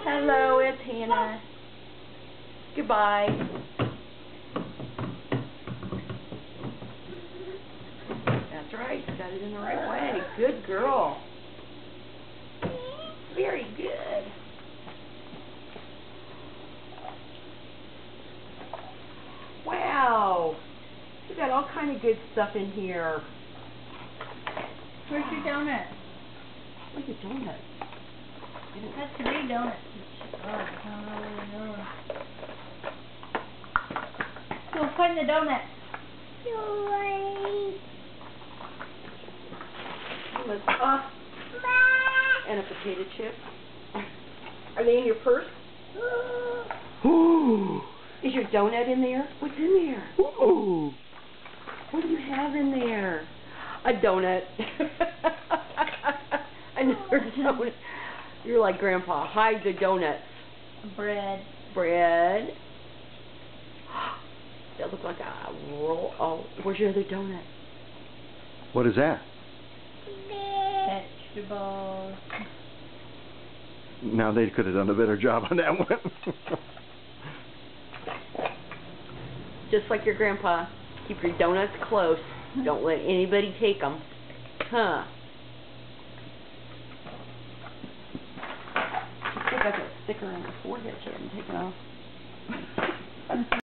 Hello, it's Hannah. Goodbye. That's right, you got it in the right way. Good girl. Very good. Wow. We got all kind of good stuff in here. Where's your donut? Look at donuts. That's 3 donuts. Oh, I don't know where they're going. Go find the donuts. And a potato chip. Are they in your purse? Ooh. Is your donut in there? What's in there? Ooh. What do you have in there? A donut. Another donut. You're like Grandpa. Hide the donuts. Bread. Bread. That looks like a roll. Oh, where's your other donut? What is that? Vegetables. Now they could have done a better job on that one. Just like your grandpa. Keep your donuts close. Don't let anybody take them. Huh. You still got that sticker on your forehead you haven't taken off.